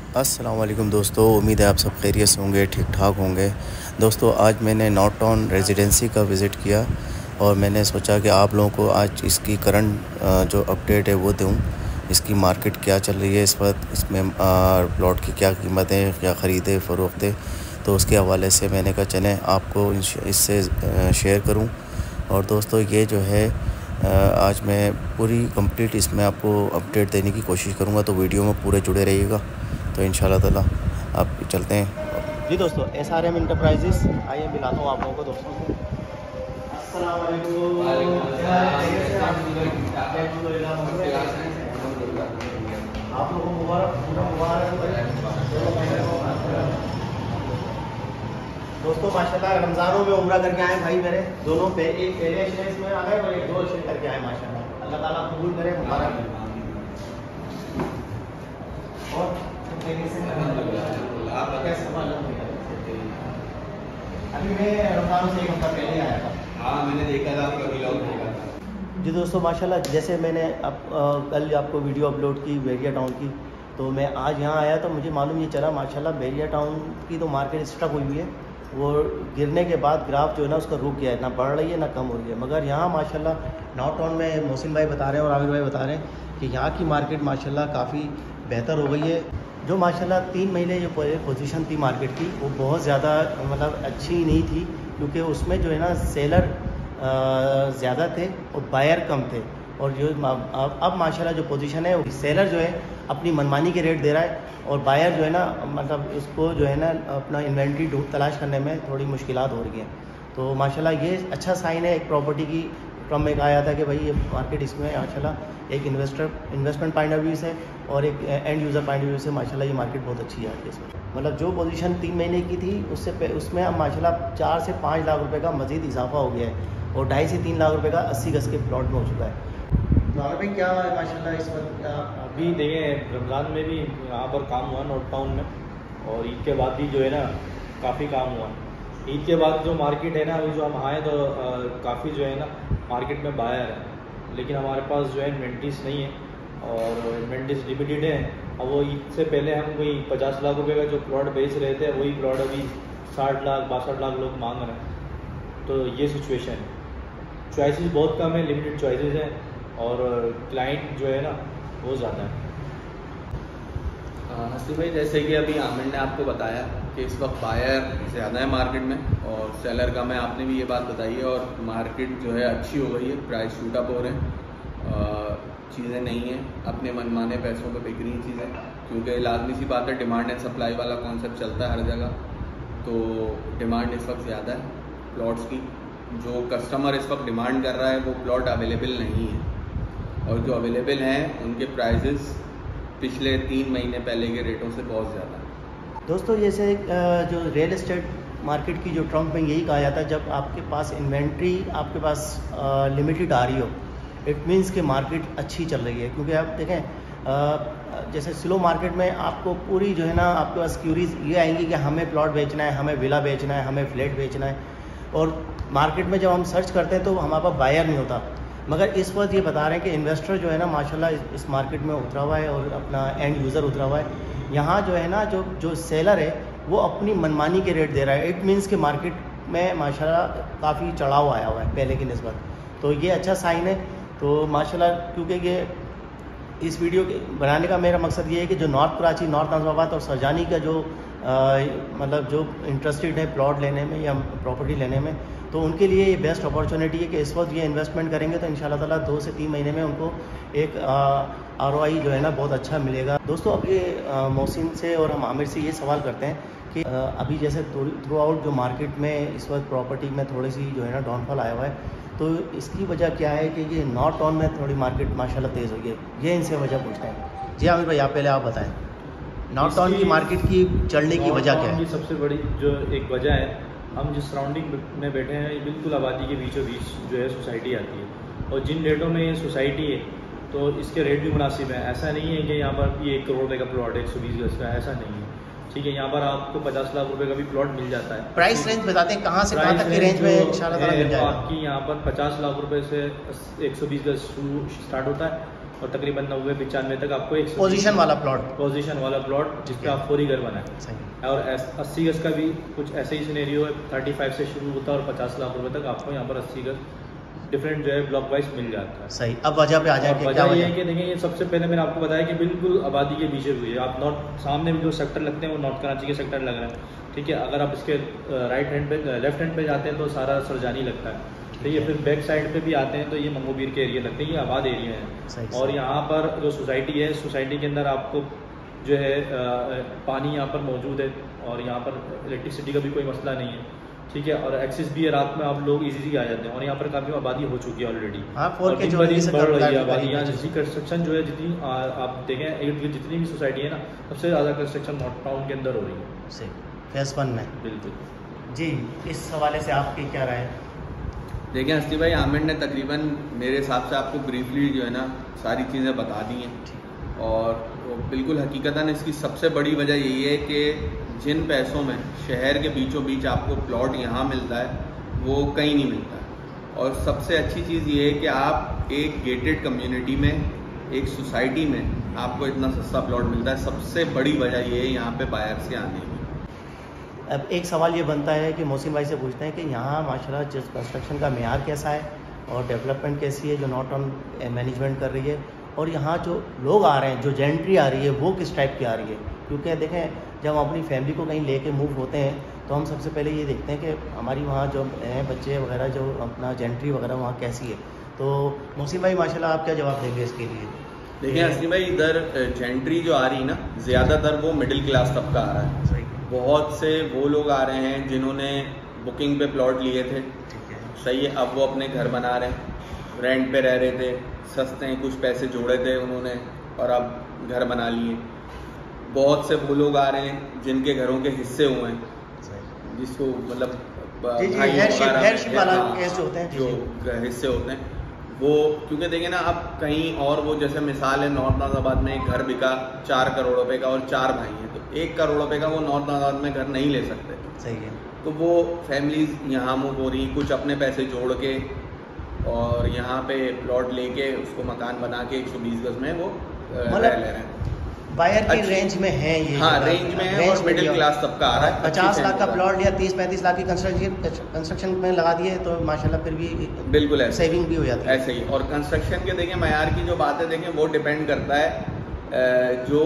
अस्सलाम वालेकुम दोस्तों, उम्मीद है आप सब खैरियत से होंगे, ठीक ठाक होंगे। दोस्तों आज मैंने नॉर्थ टाउन रेजिडेंसी का विज़िट किया और मैंने सोचा कि आप लोगों को आज इसकी करंट जो अपडेट है वो दूँ। इसकी मार्केट क्या चल रही है इस वक्त, इसमें प्लॉट की क्या कीमत है, क्या ख़रीदे फ़रोख्त, तो उसके हवाले से मैंने कहा चलें आपको इससे शेयर करूँ। और दोस्तों ये जो है आज मैं पूरी कंप्लीट इसमें आपको अपडेट देने की कोशिश करूँगा, तो वीडियो में पूरे जुड़े रहिएगा। तो इंशाल्लाह ताला आप चलते हैं जी दोस्तों। SRM इंटरप्राइजेस, आइए मिलाता हूँ आप लोगों को दोस्तों से। अस्सलाम वालेकुम। आप लोगों को मुबारक दोस्तों। माशाल्लाह रमज़ानों में उम्रा करके आए भाई मेरे दोनों पे, एक पहले शेष में आ गए और एक 2 शेष करके आए माशाल्लाह। अल्लाह ताला कबूल करे, मुबारक। और अभी मैं रमज़ान से 1 हफ्ता पहले आया था। हाँ, मैंने देखा था, आपका व्लॉग देखा था जी दोस्तों। माशाल्लाह जैसे मैंने कल आपको वीडियो अपलोड की बैरिया टाउन की, तो मैं आज यहाँ आया तो मुझे मालूम ये चला माशाल्लाह बैरिया टाउन की तो मार्केट स्टक हुई हुई है। वो गिरने के बाद ग्राफ जो है ना उसका रुक गया है, ना बढ़ रही है ना कम हो रही है। मगर यहाँ माशाल्लाह नॉर्थ टाउन में मोहसिन भाई बता रहे हैं और आमिर भाई बता रहे हैं कि यहाँ की मार्केट माशाल्लाह काफ़ी बेहतर हो गई है। जो माशाल्लाह 3 महीने जो पोजीशन थी मार्केट की वो बहुत ज़्यादा मतलब अच्छी नहीं थी, क्योंकि उसमें जो है ना सेलर ज़्यादा थे और बायर कम थे। और जो अब माशाल्लाह जो पोजीशन है, सेलर जो है अपनी मनमानी के रेट दे रहा है और बायर जो है ना मतलब इसको जो है ना अपना इन्वेंट्री तलाश करने में थोड़ी मुश्किलात हो रही हैं। तो माशाल्लाह ये अच्छा साइन है एक प्रॉपर्टी की फ्रॉम में आया था कि भाई ये मार्केट इसमें माशाल्लाह एक इन्वेस्टमेंट पॉइंट ऑफ व्यू से और एक end user point of view से माशाल्लाह ये मार्केट बहुत अच्छी है इसमें। मतलब जो पोजीशन 3 महीने की थी उसमें अब माशाल्लाह 4 से 5 लाख रुपए का मज़ीद इजाफा हो गया है और 2.5 से 3 लाख रुपए का 80 गज के प्लॉट में हो चुका है। तो भाई क्या है माशाल्लाह इस वक्त अभी देखें रमज़ान में भी यहाँ पर काम हुआ नॉर्थ टाउन में, और ईद के बाद भी जो है ना काफ़ी काम हुआ। ईद के बाद जो मार्केट है ना अभी जो हम आए तो काफ़ी जो है ना मार्केट में बायर है, लेकिन हमारे पास जो है इन्वेंट्रीज नहीं है और इन्वेंट्रीज लिमिटेड है। अब वो ईद से पहले हम कोई 50 लाख रुपए का जो प्लॉट बेच रहे थे वही प्लॉट अभी 60 लाख 62 लाख लोग मांग रहे हैं। तो ये सिचुएशन है, चॉइसेस बहुत कम है, लिमिटेड चॉइसेस हैं और क्लाइंट जो है ना वो ज़्यादा है। हसी भाई, जैसे कि अभी आमिर ने आपको बताया कि इस वक्त बायर ज़्यादा है मार्केट में और सेलर कम है, आपने भी ये बात बताई है। और मार्केट जो है अच्छी हो गई है, प्राइस शूट अप हो रहे हैं, चीज़ें नहीं हैं अपने मनमाने पैसों पे बिक रही चीज़ें, क्योंकि लाजमी सी बात है डिमांड एंड सप्लाई वाला कॉन्सेप्ट चलता है हर जगह। तो डिमांड इस वक्त ज़्यादा है प्लॉट्स की, जो कस्टमर इस वक्त डिमांड कर रहा है वो प्लॉट अवेलेबल नहीं है, और जो अवेलेबल हैं उनके प्राइजेस पिछले 3 महीने पहले के रेटों से बहुत ज़्यादा है। दोस्तों जैसे जो रियल एस्टेट मार्केट की जो ट्रम्प में यही कहा जाता है, जब आपके पास इन्वेंट्री आपके पास लिमिटेड आ रही हो, इट मीन्स कि मार्केट अच्छी चल रही है। क्योंकि आप देखें जैसे स्लो मार्केट में आपको पूरी जो है ना आपके पास क्यूरीज ये आएंगी कि हमें प्लॉट बेचना है, हमें विला बेचना है, हमें फ्लैट बेचना है। और मार्केट में जब हम सर्च करते हैं तो हमारे पास बायर नहीं होता। मगर इस वक्त ये बता रहे हैं कि इन्वेस्टर जो है ना माशाल्लाह इस मार्केट में उतरा हुआ है और अपना एंड यूज़र उतरा हुआ है। यहाँ जो है ना जो सेलर है वो अपनी मनमानी के रेट दे रहा है। इट मीन्स कि मार्केट में माशाल्लाह काफ़ी चढ़ाव आया हुआ है पहले की निस्बत, तो ये अच्छा साइन है। तो माशाल्लाह क्योंकि ये इस वीडियो के बनाने का मेरा मकसद ये है कि जो नॉर्थ कराची, नॉर्थ नाज़िमाबाद और सरजानी का जो मतलब जो इंटरेस्टेड है प्लॉट लेने में या प्रॉपर्टी लेने में, तो उनके लिए ये बेस्ट अपॉर्चुनिटी है कि इस वक्त ये इन्वेस्टमेंट करेंगे तो इंशाल्लाह ताला 2 से 3 महीने में उनको एक ROI जो है ना बहुत अच्छा मिलेगा। दोस्तों अब ये मोहसिन से और हम आमिर से ये सवाल करते हैं कि अभी जैसे थ्रू आउट जो मार्केट में इस वक्त प्रॉपर्टी में थोड़ी सी जो है ना डाउनफॉल आया हुआ है, तो इसकी वजह क्या है कि ये नॉर्थ टाउन में थोड़ी मार्केट माशाल्लाह तेज़ हुई है, ये इनसे वजह पूछते हैं। जी आमिर भाई आप पहले आप बताएँ नॉर्थ टाउन की मार्केट की चढ़ने की वजह क्या है? सबसे बड़ी जो एक वजह है, हम जिस सराउंडिंग में बैठे हैं ये बिल्कुल आबादी के बीचों बीच जो है सोसाइटी आती है, और जिन रेटों में ये सोसाइटी है तो इसके रेट भी मुनासिब है। ऐसा नहीं है कि यहाँ पर ये 1 करोड़ रुपये का प्लॉट है 120 गज का, ऐसा नहीं है। ठीक है, यहाँ पर आपको 50 लाख रुपए का भी प्लॉट मिल जाता है। प्राइस रेंज बताते हैं कहाँ से कहाँ तक की रेंज में इंशाल्लाह ताला मिल जाएगा? आपकी यहाँ पर 50 लाख रुपए से 120 गज स्टार्ट होता है और तकरीबन 90-95 तक आपको एक पोजीशन वाला प्लॉट जिस पे आप 4 ही घर बनाए। और 80 गज का भी कुछ ऐसे ही सिनेरियो है, 35 से शुरू होता है और 50 लाख रुपए तक आपको यहाँ पर 80 गज डिफरेंट जो है ब्लॉक वाइज मिल जाता है। सही। अब वजह पे आ जाए, वजह ये है कि देखिए, ये सबसे पहले मैंने आपको बताया कि बिल्कुल आबादी के बीच हुई है। आप नॉर्थ सामने में जो सेक्टर लगते हैं वो नॉर्थ कराची के सेक्टर लग रहे हैं, ठीक है। अगर आप इसके राइट हैंड पे लेफ्ट हैंड पे जाते हैं तो सारा सरजानी लगता है, ठीक है। फिर बैक साइड पे भी आते हैं तो ये मंगोबीर के एरिया लगते हैं, ये आबाद एरिया है। और यहाँ पर जो सोसाइटी है, सोसाइटी के अंदर आपको जो है पानी यहाँ पर मौजूद है और यहाँ पर इलेक्ट्रिसिटी का भी कोई मसला नहीं है, ठीक है। और एक्सेस भी है, रात में आप लोग इजीली आ जाते हैं और यहाँ पर काफ़ी आबादी हो चुकी है ऑलरेडी। बढ़ रही है आबादी यहाँ, जिसकी कंस्ट्रक्शन जो है जितनी आप देखें जितनी भी सोसाइटी है ना, सबसे ज़्यादा कंस्ट्रक्शन नॉर्थ टाउन के अंदर हो रही है फेज 1 में। बिल्कुल जी, इस हवाले से आपकी क्या राय है? देखिए हस्ती भाई, आमिर ने तकरीबन मेरे हिसाब से आपको ब्रीफली जो है ना सारी चीज़ें बता दी हैं। और बिल्कुल हकीकतन इसकी सबसे बड़ी वजह यही है कि जिन पैसों में शहर के बीचों बीच आपको प्लॉट यहाँ मिलता है वो कहीं नहीं मिलता है। और सबसे अच्छी चीज़ ये है कि आप एक गेटेड कम्युनिटी में, एक सोसाइटी में आपको इतना सस्ता प्लॉट मिलता है। सबसे बड़ी वजह ये है यहाँ पे बायर्स के आने की। अब एक सवाल ये बनता है कि मोहसिन भाई से पूछते हैं कि यहाँ माशाल्लाह जिस कंस्ट्रक्शन का मेयार कैसा है और डेवलपमेंट कैसी है जो नॉट ऑन मैनेजमेंट कर रही है, और यहाँ जो लोग आ रहे हैं, जो जेंट्री आ रही है वो किस टाइप की आ रही है? क्योंकि देखें, जब हम अपनी फैमिली को कहीं लेके मूव होते हैं तो हम सबसे पहले ये देखते हैं कि हमारी वहाँ जो हैं बच्चे वगैरह, जो अपना जेंट्री वगैरह वहाँ कैसी है। तो मोहसिन भाई माशाल्लाह आप क्या जवाब देंगे इसके लिए? देखिए हस्नी भाई, इधर जेंट्री जो आ रही है ना, ज़्यादातर वो मिडिल क्लास तबका आ रहा है। सही। बहुत से वो लोग आ रहे हैं जिन्होंने बुकिंग पे प्लॉट लिए थे, सही है, अब वो अपने घर बना रहे हैं, रेंट पे रह रहे थे, सस्ते हैं, कुछ पैसे जोड़े थे उन्होंने और अब घर बना लिए। बहुत से वो लोग आ रहे हैं जिनके घरों के हिस्से हुए हैं, जिसको मतलब हेयरशिप वाला केस जो होते हैं, जो हिस्से होते हैं वो, क्योंकि देखिए ना, अब कहीं और वो जैसे मिसाल है, नॉर्थ नाजाबाद में एक घर बिका 4 करोड़ रुपए का और 4 भाई हैं, तो 1 करोड़ रुपए का वो नॉर्थ नाजाबाद में घर नहीं ले सकते। सही है। तो वो फैमिलीज यहाँ मूव हो रही, कुछ अपने पैसे जोड़ के और यहाँ पे प्लॉट लेके उसको मकान बना के 120 गज में वो रह ले रहे हैं। बायर की रेंज में है ये, हाँ रेंज में है और मिडिल क्लास तबका आ रहा है। 50 लाख का प्लॉट लिया, 30-35 लाख की कंस्ट्रक्शन में लगा दिए तो माशाल्लाह फिर भी बिल्कुल ऐसे सेविंग भी हो जाती है। ऐसे ही। और कंस्ट्रक्शन के देखें मयार की जो बातें देखें वो डिपेंड करता है जो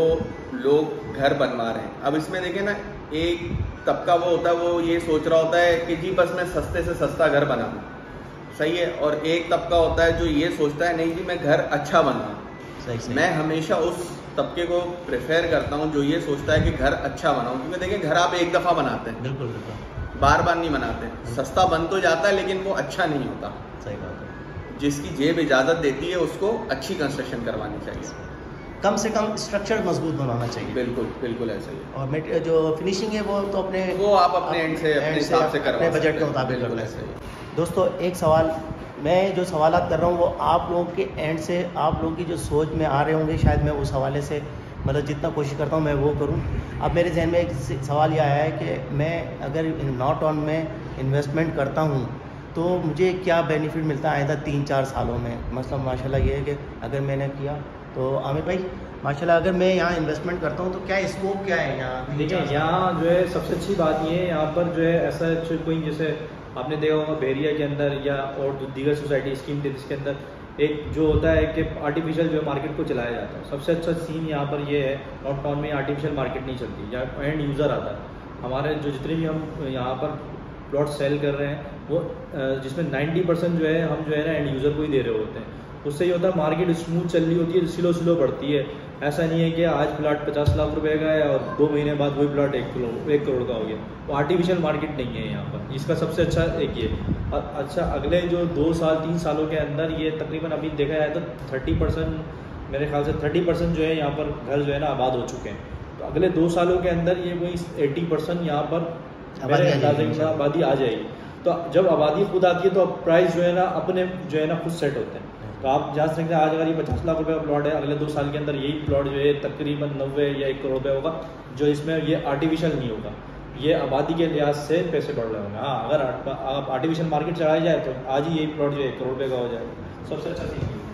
लोग घर बनवा रहे हैं। अब इसमें देखें ना, एक तबका वो होता है, वो ये सोच रहा होता है कि जी बस मैं सस्ते से सस्ता घर बनाऊँ, सही है। और एक तबका होता है जो ये सोचता है नहीं जी मैं घर अच्छा बनाऊँ। मैं हमेशा उस तबके को प्रेफर करता हूँ जो ये सोचता है कि घर अच्छा बनाऊँ, क्योंकि देखिए घर आप एक दफ़ा बनाते हैं, बिल्कुल बिल्कुल, बार बार नहीं बनाते। सस्ता बन तो जाता है लेकिन वो अच्छा नहीं होता। सही बात है। जिसकी जेब इजाज़त देती है उसको अच्छी कंस्ट्रक्शन करवानी चाहिए, कम से कम स्ट्रक्चर मजबूत बनाना चाहिए। बिल्कुल बिल्कुल ऐसा ही। और जो फिनिशिंग है वो तो आप अपने एंड से अपने हिसाब से करवा अपने बजट के मुताबिक कर लें। सही। दोस्तों, एक सवाल मैं जो सवालात कर रहा हूँ वो आप लोगों के एंड से, आप लोगों की जो सोच में आ रहे होंगे, शायद मैं उस हवाले से मतलब जितना कोशिश करता हूँ मैं वो करूँ। अब मेरे जहन में एक सवाल यह आया है कि मैं अगर नॉट ऑन में इन्वेस्टमेंट करता हूँ तो मुझे क्या बेनिफिट मिलता है आइंदा 3-4 सालों में? मतलब माशाल्लाह ये है कि अगर मैंने किया तो आमिर भाई माशाल्लाह अगर मैं यहाँ इन्वेस्टमेंट करता हूँ तो क्या स्कोप क्या है यहाँ? देखिए यहाँ जो है सबसे अच्छी बात ये है, यहाँ पर जो है ऐसा कोई, जैसे आपने देखा होगा बहरिया के अंदर या और दीगर सोसाइटी स्कीम थे जिसके अंदर एक जो होता है कि आर्टिफिशियल जो है मार्केट को चलाया जाता है। सबसे अच्छा सीन यहाँ पर ये है, नॉर्थ टाउन में आर्टिफिशियल मार्केट नहीं चलती, यहाँ एंड यूज़र आता है। हमारे जो जितने भी हम यहाँ पर प्लॉट सेल कर रहे हैं वो जिसमें 90% जो है हम जो है ना एंड यूज़र को ही दे रहे होते हैं। उससे ये होता है मार्केट स्मूथ चल रही होती है, स्लो बढ़ती है। ऐसा नहीं है कि आज प्लाट 50 लाख रुपए का है और 2 महीने बाद वही प्लाट 1 करोड़ का हो गया। वो आर्टिफिशियल मार्केट नहीं है यहाँ पर, इसका सबसे अच्छा एक ये। अच्छा, अगले जो 2 साल 3 सालों के अंदर ये तकरीबन अभी देखा जाए तो 30%, मेरे ख्याल से 30% जो है यहाँ पर घर जो है ना आबाद हो चुके हैं। तो अगले 2 सालों के अंदर ये कोई 80% यहाँ पर मेरे अंदाजे में आबादी आ जाएगी। तो जब आबादी खुद आती है तो प्राइस जो है ना अपने जो है ना खुद सेट होते हैं। तो आप जा सकते हैं आज अगर ये 50 लाख रुपए का प्लॉट है, अगले 2 साल के अंदर यही प्लॉट जो है तकरीबन 90 या 1 करोड़ रुपये होगा, जो इसमें ये आर्टिफिशियल नहीं होगा, ये आबादी के लिहाज से पैसे बढ़ रहे होंगे। हाँ, अगर आप आर्टिफिशियल मार्केट चलाई जाए तो आज ही यही प्लॉट जो है 1 करोड़ रुपये का हो जाएगा। सबसे अच्छा चीज़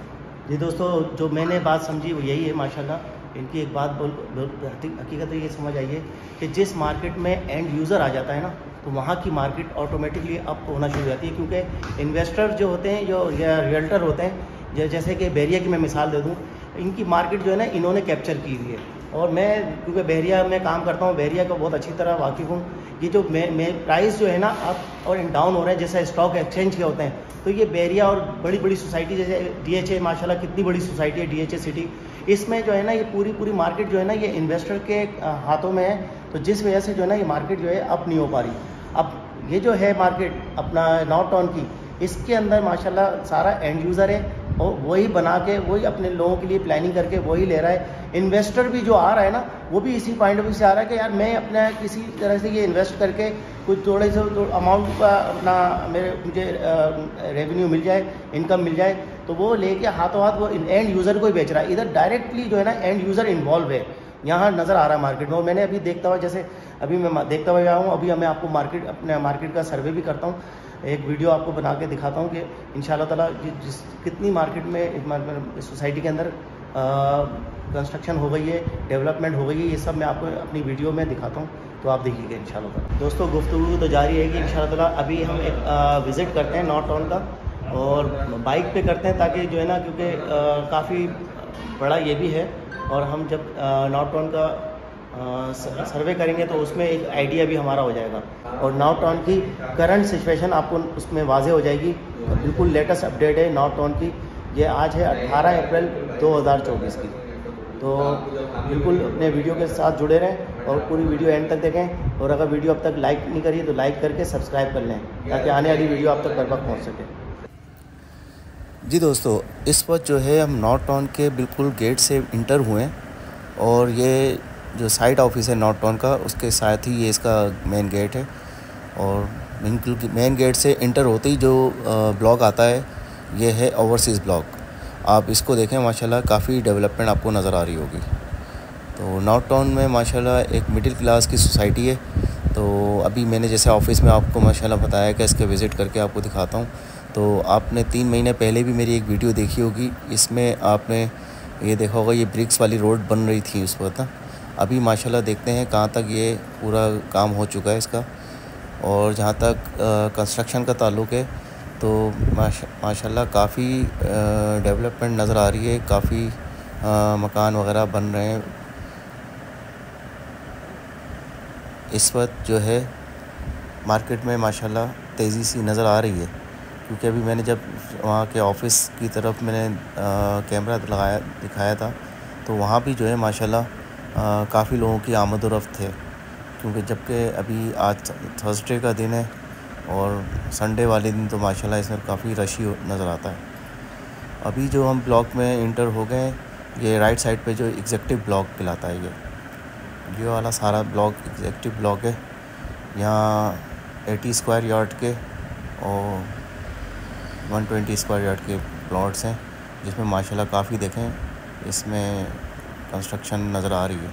जी दोस्तों, जो मैंने बात समझी वो यही है माशाल्लाह। इनकी एक बात हकीकत ये समझ आई है कि जिस मार्केट में एंड यूज़र आ जाता है ना, तो वहाँ की मार्केट ऑटोमेटिकली अप होना शुरू हो जाती है, क्योंकि इन्वेस्टर जो होते हैं, जो या रियल्टर होते हैं, जैसे कि बहरिया की मैं मिसाल दे दूँ, इनकी मार्केट जो है ना इन्होंने कैप्चर की हुई है। और मैं क्योंकि बहरिया में काम करता हूँ, बहरिया का बहुत अच्छी तरह वाकिफ़ हूँ। ये जो मैं प्राइस जो है ना अप और डाउन हो रहे हैं, जैसे स्टॉक एक्सचेंज के होते हैं, तो ये बहरिया और बड़ी बड़ी सोसाइटी जैसे DHA, माशाल्लाह कितनी बड़ी सोसाइटी है DHA सिटी, इसमें जो है ना ये पूरी मार्केट जो है ना ये इन्वेस्टर के हाथों में है। तो जिस वजह से जो है ना ये मार्केट जो है अप नहीं हो पा रही। अब ये जो है मार्केट अपना नॉर्थ टाउन की, इसके अंदर माशाल्लाह सारा एंड यूज़र है और वही बना के वही अपने लोगों के लिए प्लानिंग करके वही ले रहा है। इन्वेस्टर भी जो आ रहा है ना, वो भी इसी पॉइंट ऑफ व्यू से आ रहा है कि यार मैं अपना किसी तरह से ये इन्वेस्ट करके कुछ थोड़े से अमाउंट का अपना मुझे रेवेन्यू मिल जाए, इनकम मिल जाए, तो वो लेके हाथों हाथ वो एंड यूज़र को ही बेच रहा है। इधर डायरेक्टली जो है ना एंड यूज़र इन्वॉल्व है, यहाँ नज़र आ रहा है मार्केट में। और मैंने अभी देखता हुआ, जैसे अभी मैं देखता हुआ आया हूँ, अभी मैं आपको अपने मार्केट का सर्वे भी करता हूँ, एक वीडियो आपको बना के दिखाता हूँ कि इंशाल्लाह ताला कितनी मार्केट में सोसाइटी के अंदर कंस्ट्रक्शन हो गई है, डेवलपमेंट हो गई है, ये सब मैं आपको अपनी वीडियो में दिखाता हूँ, तो आप देखिएगा इंशाल्लाह ताला। दोस्तों, गुफ्तगू तो जारी है कि इंशाल्लाह ताला अभी हम एक विज़िट करते हैं नॉर्थ टाउन का, और बाइक पे करते हैं ताकि जो है ना, क्योंकि काफ़ी बड़ा ये भी है, और हम जब नॉर्थ टाउन का सर्वे करेंगे तो उसमें एक आइडिया भी हमारा हो जाएगा, और नॉर्थ टाउन की करंट सिचुएशन आपको उसमें वाज़े हो जाएगी। बिल्कुल लेटेस्ट अपडेट है नॉर्थ टाउन की, ये आज है 18 अप्रैल 2024 की। तो बिल्कुल अपने वीडियो के साथ जुड़े रहें और पूरी वीडियो एंड तक देखें, और अगर वीडियो अब तक लाइक नहीं करी तो लाइक करके सब्सक्राइब कर लें, ताकि आने वाली वीडियो आप तक बर वक्त पहुँच सके। जी दोस्तों, इस वक्त जो है हम नॉर्थ टाउन के बिल्कुल गेट से इंटर हुए हैं, और ये जो साइट ऑफिस है नॉर्थ टाउन का, उसके साथ ही ये इसका मेन गेट है। और मेन गेट से इंटर होते ही जो ब्लॉक आता है, ये है ओवरसीज़ ब्लॉक। आप इसको देखें, माशाल्लाह काफ़ी डेवलपमेंट आपको नज़र आ रही होगी। तो नॉर्थ टाउन में माशाल्लाह एक मिडिल क्लास की सोसाइटी है। तो अभी मैंने जैसे ऑफिस में आपको माशाल्लाह बताया कि इसके विज़िट करके आपको दिखाता हूँ। तो आपने 3 महीने पहले भी मेरी एक वीडियो देखी होगी, इसमें आपने ये देखा होगा ये ब्रिक्स वाली रोड बन रही थी उस वक्त। अभी माशाल्लाह देखते हैं कहाँ तक ये पूरा काम हो चुका है इसका। और जहाँ तक कंस्ट्रक्शन का ताल्लुक़ है, तो माशाल्लाह काफ़ी डेवलपमेंट नज़र आ रही है, काफ़ी मकान वगैरह बन रहे हैं। इस वक्त जो है मार्केट में माशाल्लाह तेज़ी सी नज़र आ रही है, क्योंकि अभी मैंने जब वहाँ के ऑफ़िस की तरफ मैंने कैमरा दिखाया था, तो वहाँ भी जो है माशाल्लाह काफ़ी लोगों की आमद और रफ्त है, क्योंकि जबकि अभी आज थर्सडे का दिन है और संडे वाले दिन तो माशाल्लाह इसमें काफ़ी रश ही नज़र आता है। अभी जो हम ब्लॉक में इंटर हो गए, ये राइट साइड पे जो एग्जेक्टिव ब्लॉक कहलाता है, ये वाला सारा ब्लॉक एग्जेक्टिव ब्लॉक है। यहाँ 80 स्क्वायर यार्ड के और 120 स्क्वायर यार्ड के प्लॉट्स हैं, जिसमें माशाल्लाह काफ़ी देखें इसमें कंस्ट्रक्शन नज़र आ रही है।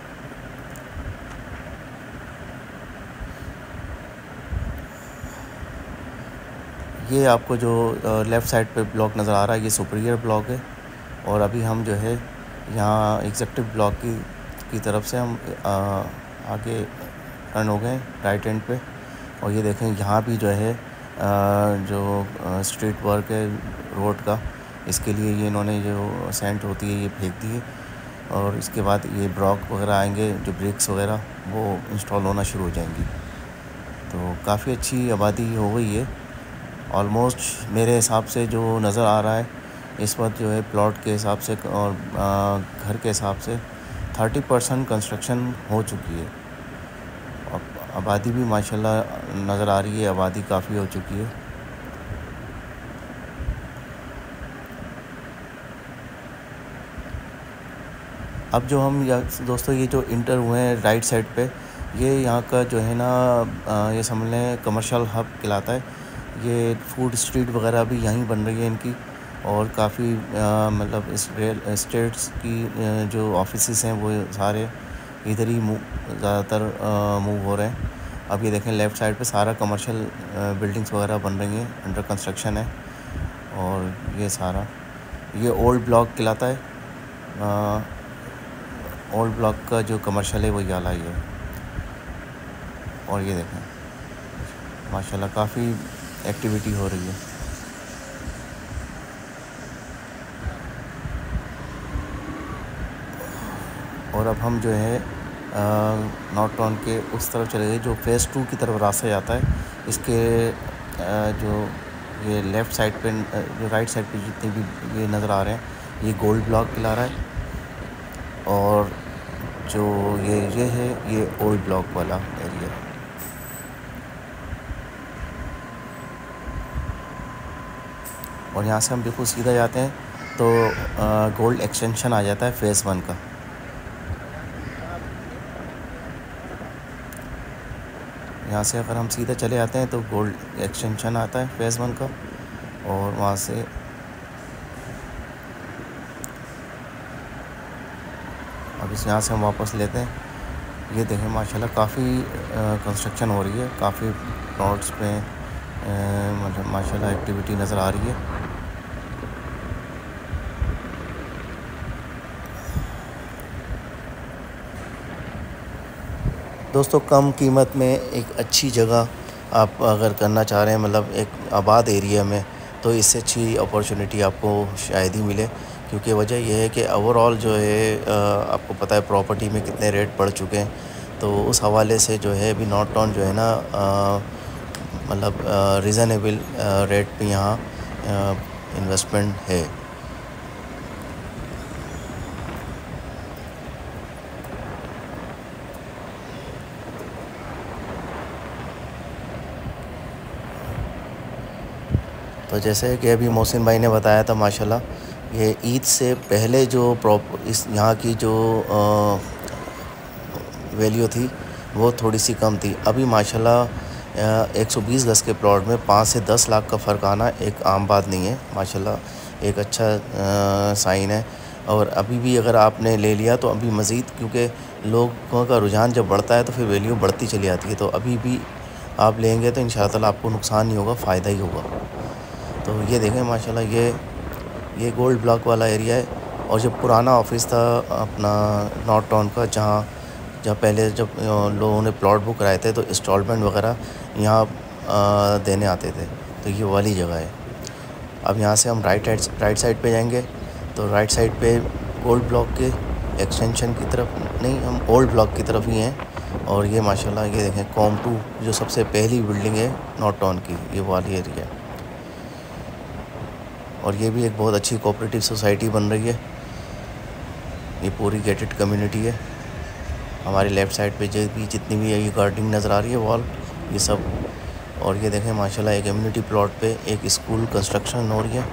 ये आपको जो लेफ़्ट साइड पे ब्लॉक नज़र आ रहा है, ये सुपीरियर ब्लॉक है। और अभी हम जो है यहाँ एग्जेक्टिव ब्लॉक की तरफ से हम आगे टर्न हो गए राइट एंड पे। और ये देखें यहाँ भी जो है जो स्ट्रीट वर्क है रोड का, इसके लिए ये इन्होंने जो सेंट होती है ये फेंक दी है, और इसके बाद ये ब्लॉक वगैरह आएंगे, जो ब्रिक्स वगैरह वो इंस्टॉल होना शुरू हो जाएंगी। तो काफ़ी अच्छी आबादी हो गई है। ऑलमोस्ट मेरे हिसाब से जो नज़र आ रहा है इस वक्त जो है प्लॉट के हिसाब से और घर के हिसाब से 30% कंस्ट्रक्शन हो चुकी है। आबादी भी माशाल्लाह नज़र आ रही है, आबादी काफ़ी हो चुकी है। अब जो हम दोस्तों ये जो इंटर हुए हैं राइट साइड पे, ये यहाँ का जो है ना ये समझ लें कमर्शियल हब कहलाता है। ये फूड स्ट्रीट वगैरह भी यहीं बन रही है इनकी, और काफ़ी मतलब इस रियल एस्टेट्स की जो ऑफिसेस हैं वो सारे इधर ही ज़्यादातर मूव हो रहे हैं। अब ये देखें लेफ़्ट साइड पे सारा कमर्शियल बिल्डिंग्स वगैरह बन रही हैं, अंडर कंस्ट्रक्शन है। और ये सारा ये ओल्ड ब्लॉक कहलाता है। ओल्ड ब्लॉक का जो कमर्शियल है वो ये वाला ही है। और ये देखें माशाल्लाह काफ़ी एक्टिविटी हो रही है। और अब हम जो है नॉर्थ टाउन के उस तरफ चले गए जो फेज़ 2 की तरफ रास्ता जाता है। इसके जो ये लेफ़्ट साइड पे जो राइट साइड पे जितने भी ये नज़र आ रहे हैं ये गोल्ड ब्लॉक कहला रहा है। और जो ये है ये ओल्ड ब्लॉक वाला एरिया। और यहाँ से हम बिल्कुल सीधा जाते हैं तो गोल्ड एक्सटेंशन आ जाता है फेज़ 1 का। यहाँ से अगर हम सीधा चले आते हैं तो गोल्ड एक्सटेंशन आता है फेज़ 1 का। और वहाँ से अब इस यहाँ से हम वापस लेते हैं। ये देखें माशाल्लाह काफ़ी कंस्ट्रक्शन हो रही है, काफ़ी प्लॉट्स पे मतलब माशाल्लाह एक्टिविटी नज़र आ रही है। दोस्तों कम कीमत में एक अच्छी जगह आप अगर करना चाह रहे हैं मतलब एक आबाद एरिया में, तो इससे अच्छी अपॉर्चुनिटी आपको शायद ही मिले। क्योंकि वजह यह है कि ओवरऑल जो है आपको पता है प्रॉपर्टी में कितने रेट बढ़ चुके हैं। तो उस हवाले से जो है अभी नॉर्थ टाउन जो है ना मतलब रीज़नेबल रेट पे यहाँ इन्वेस्टमेंट है। तो जैसे कि अभी मोहसिन भाई ने बताया था माशाल्लाह ये ईद से पहले जो इस यहाँ की जो वैल्यू थी वो थोड़ी सी कम थी। अभी माशाल्लाह 120 गज़ के प्लॉट में 5 से 10 लाख का फ़र्क आना एक आम बात नहीं है। माशाल्लाह एक अच्छा साइन है। और अभी भी अगर आपने ले लिया तो अभी मज़ीद, क्योंकि लोगों का रुझान जब बढ़ता है तो फिर वैल्यू बढ़ती चली आती है। तो अभी भी आप लेंगे तो इंशाअल्लाह आपको नुकसान नहीं होगा, फ़ायदा ही होगा। तो ये देखें माशाल्लाह ये गोल्ड ब्लॉक वाला एरिया है। और जो पुराना ऑफिस था अपना नॉर्थ टाउन का, जहाँ पहले जब लोगों ने प्लॉट बुक कराए थे तो इंस्टॉलमेंट वगैरह यहाँ देने आते थे, तो ये वाली जगह है। अब यहाँ से हम राइट साइड पे जाएंगे तो राइट साइड पे गोल्ड ब्लॉक के एक्सटेंशन की तरफ नहीं, हम ओल्ड ब्लॉक की तरफ ही हैं। और ये माशाल्लाह ये देखें कॉम 2 जो सबसे पहली बिल्डिंग है नॉर्थ टाउन की, ये वाली एरिया है। और ये भी एक बहुत अच्छी कोऑपरेटिव सोसाइटी बन रही है। ये पूरी गेटेड कम्युनिटी है। हमारे लेफ़्ट साइड पे जो भी जितनी भी ये गार्डनिंग नज़र आ रही है वॉल ये सब। और ये देखें माशाल्लाह एक कम्युनिटी प्लॉट पे एक स्कूल कंस्ट्रक्शन हो रही है।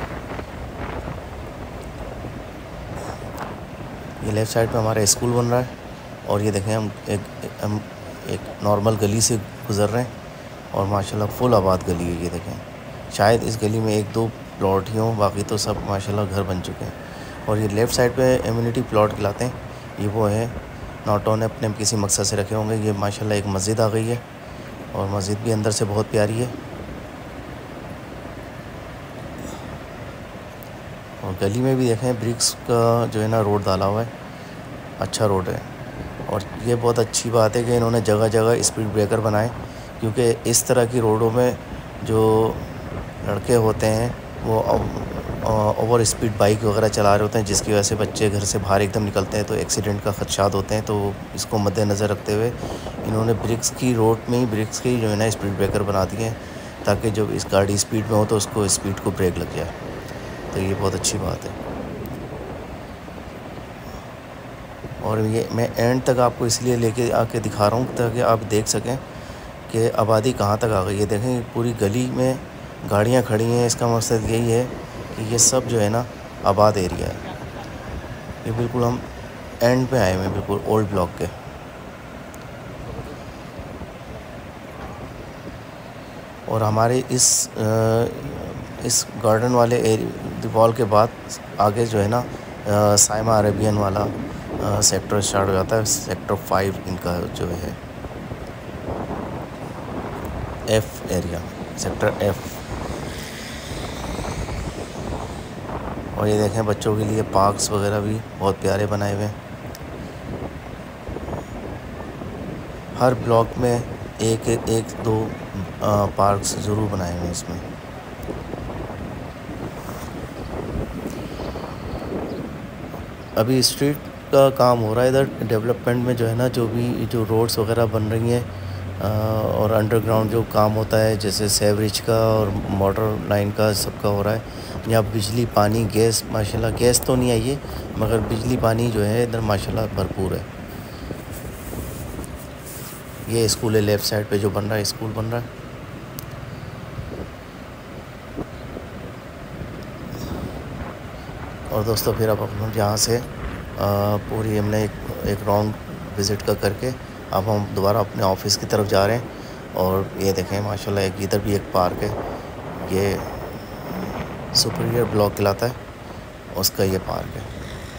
ये लेफ़्ट साइड पे हमारा स्कूल बन रहा है। और ये देखें हम एक नॉर्मल गली से गुज़र रहे हैं और माशाल्लाह फुल आबाद गली है। ये देखें शायद इस गली में 1-2 प्लॉट ही हों, बाकी तो सब माशाल्लाह घर बन चुके हैं। और ये लेफ़्ट साइड पे इम्यूनिटी प्लॉट खिलाते हैं, ये वो है नॉर्थ टाउन ने अपने किसी मकसद से रखे होंगे। ये माशाल्लाह एक मस्जिद आ गई है और मस्जिद भी अंदर से बहुत प्यारी है। और गली में भी देखें ब्रिक्स का जो है ना रोड डाला हुआ है, अच्छा रोड है। और ये बहुत अच्छी बात है कि इन्होंने जगह जगह स्पीड ब्रेकर बनाए, क्योंकि इस तरह की रोडों में जो लड़के होते हैं वो ओवर स्पीड बाइक वगैरह चला रहे होते हैं, जिसकी वजह से बच्चे घर से बाहर एकदम निकलते हैं तो एक्सीडेंट का खदशात होते हैं। तो इसको मद्देनज़र रखते हुए इन्होंने ब्रिक्स की रोड में ही ब्रिक्स के जो है ना स्पीड ब्रेकर बना दिए हैं, ताकि जब इस गाड़ी स्पीड में हो तो उसको स्पीड को ब्रेक लग जाए। तो ये बहुत अच्छी बात है। और ये मैं एंड तक आपको इसलिए लेके आके दिखा रहा हूँ ताकि आप देख सकें कि आबादी कहाँ तक आ गई है। देखें पूरी गली में गाड़ियाँ खड़ी हैं, इसका मकसद यही है कि ये सब जो है ना आबाद एरिया है। ये बिल्कुल हम एंड पे आए हुए हैं, बिल्कुल ओल्ड ब्लॉक के। और हमारे इस गार्डन वाले वॉल के बाद आगे जो है ना साइमा अरेबियन वाला सेक्टर स्टार्ट हो जाता है। सेक्टर 5 इनका जो है F एरिया, सेक्टर F। और ये देखें बच्चों के लिए पार्क्स वगैरह भी बहुत प्यारे बनाए हुए हैं। हर ब्लॉक में एक दो पार्क्स ज़रूर बनाए हुए हैं इसमें। अभी स्ट्रीट का काम हो रहा है इधर डेवलपमेंट में, जो है ना, जो रोड्स वगैरह बन रही हैं और अंडरग्राउंड जो काम होता है जैसे सेवरेज का और मोटर लाइन का, सबका हो रहा है। यहाँ बिजली पानी गैस, माशाल्लाह गैस तो नहीं आई है मगर बिजली पानी जो है इधर माशाल्लाह भरपूर है। ये स्कूल है, लेफ़्ट साइड पे जो बन रहा है स्कूल बन रहा है। और दोस्तों फिर अब हम यहाँ से पूरी हमने एक राउंड विज़िट करके अब हम दोबारा अपने ऑफिस की तरफ जा रहे हैं। और ये देखें माशाल्लाह एक इधर भी एक पार्क है, ये सुपीरियर ब्लॉक कहलाता है, उसका ये पार्क है।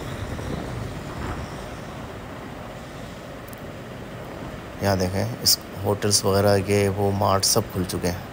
यहाँ देखें इस होटल्स वगैरह ये वो मार्ट सब खुल चुके हैं।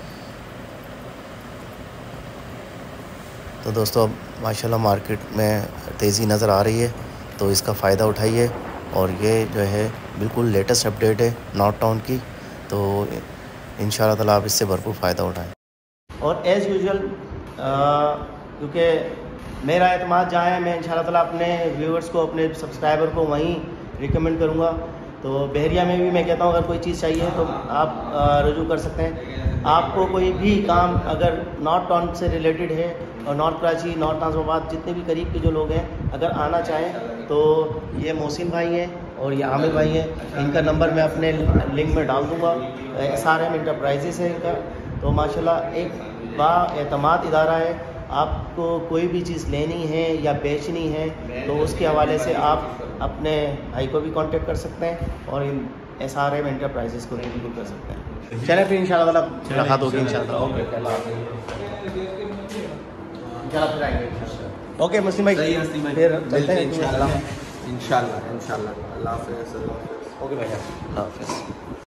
तो दोस्तों अब माशाल्लाह मार्केट में तेज़ी नज़र आ रही है, तो इसका फ़ायदा उठाइए। और ये जो है बिल्कुल लेटेस्ट अपडेट है नॉर्थ टाउन की, तो इंशाल्लाह ताला आप इससे भरपूर फ़ायदा उठाएं। और एज़ यूजुअल क्योंकि मेरा एतमाद जहाँ है, मैं इंशाल्लाह ताला अपने व्यूअर्स को, अपने सब्सक्राइबर को वहीं रिकमेंड करूँगा। तो बहरिया में भी मैं कहता हूँ अगर कोई चीज़ चाहिए तो आप रुजू कर सकते हैं। आपको कोई भी काम अगर नॉर्थ टाउन से रिलेटेड है और नॉर्थ कराची, नॉर्थ नाज़िमाबाद, जितने भी करीब के जो लोग हैं अगर आना चाहें तो ये मोहसिन भाई हैं और ये आमिर भाई हैं। इनका नंबर मैं अपने लिंक में डाल दूँगा। SRM इंटरप्राइजेस है इनका। तो माशाल्लाह एक बाएतमाद इदारा है। आपको कोई भी चीज़ लेनी है या बेचनी है तो उसके हवाले से आप अपने भाई को भी कांटेक्ट कर सकते हैं और इन SRM इंटरप्राइजेस को भी कर सकते हैं। चलें फिर इंशाल्लाह मुलाकात होगी इंशाल्लाह। ओके मुस्लिम भाई, फिर मिलते हैं इंशाल्लाह। इंशाल्लाह। अल्लाह हाफ़िज़। ओके भाई, अल्लाह हाफ़िज़।